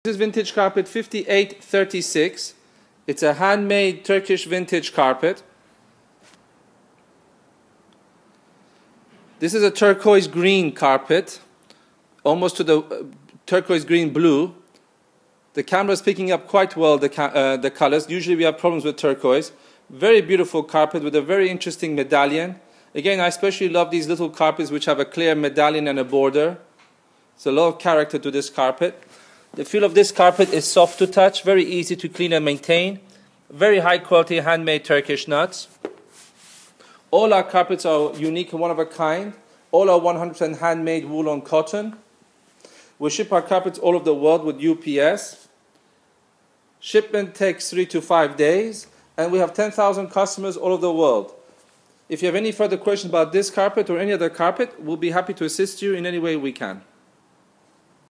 This is vintage carpet 5836. It's a handmade Turkish vintage carpet. This is a turquoise green carpet, almost to the turquoise green blue. The camera is picking up quite well the colors. Usually we have problems with turquoise. Very beautiful carpet with a very interesting medallion. Again, I especially love these little carpets which have a clear medallion and a border. There's a lot of character to this carpet. The feel of this carpet is soft to touch, very easy to clean and maintain. Very high quality handmade Turkish nuts. All our carpets are unique and one of a kind. All are 100% handmade wool on cotton. We ship our carpets all over the world with UPS. Shipment takes 3 to 5 days, and we have 10,000 customers all over the world. If you have any further questions about this carpet or any other carpet, we'll be happy to assist you in any way we can.